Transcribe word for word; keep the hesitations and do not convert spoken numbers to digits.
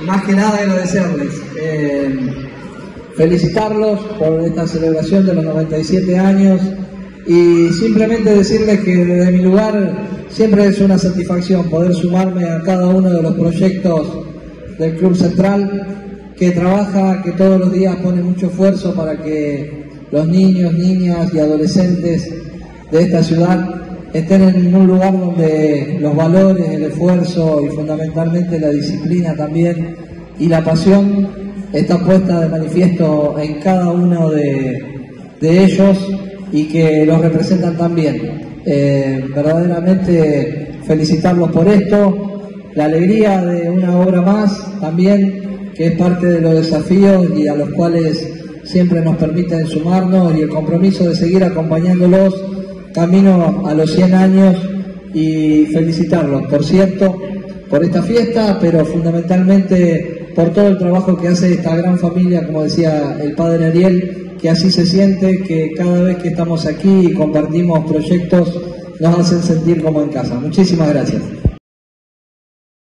más que nada agradecerles, eh, felicitarlos por esta celebración de los noventa y siete años y simplemente decirles que desde mi lugar siempre es una satisfacción poder sumarme a cada uno de los proyectos del Club Central, que trabaja, que todos los días pone mucho esfuerzo para que los niños, niñas y adolescentes de esta ciudad estén en un lugar donde los valores, el esfuerzo y fundamentalmente la disciplina también y la pasión está puesta de manifiesto en cada uno de, de ellos y que los representan también. Eh, verdaderamente felicitarlos por esto, la alegría de una obra más también, que es parte de los desafíos y a los cuales siempre nos permiten sumarnos, y el compromiso de seguir acompañándolos camino a los cien años, y felicitarlos, por cierto, por esta fiesta, pero fundamentalmente por todo el trabajo que hace esta gran familia, como decía el padre Ariel, que así se siente, que cada vez que estamos aquí y compartimos proyectos nos hacen sentir como en casa. Muchísimas gracias.